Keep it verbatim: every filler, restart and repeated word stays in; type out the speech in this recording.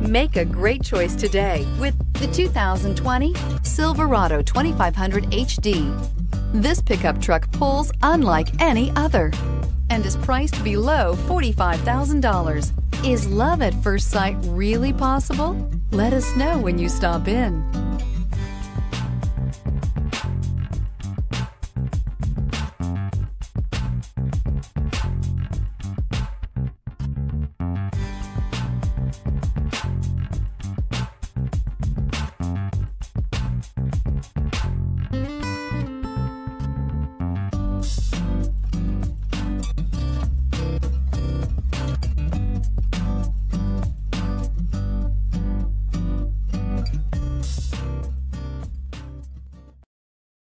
Make a great choice today with the two thousand twenty Silverado twenty-five hundred H D. This pickup truck pulls unlike any other and is priced below forty-five thousand dollars. Is love at first sight really possible? Let us know when you stop in.